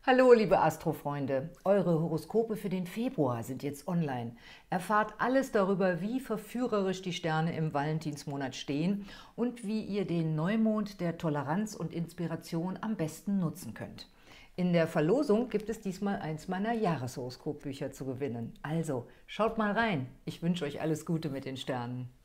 Hallo, liebe Astrofreunde! Eure Horoskope für den Februar sind jetzt online. Erfahrt alles darüber, wie verführerisch die Sterne im Valentinsmonat stehen und wie ihr den Neumond der Toleranz und Inspiration am besten nutzen könnt. In der Verlosung gibt es diesmal eins meiner Jahreshoroskopbücher zu gewinnen. Also, schaut mal rein. Ich wünsche euch alles Gute mit den Sternen.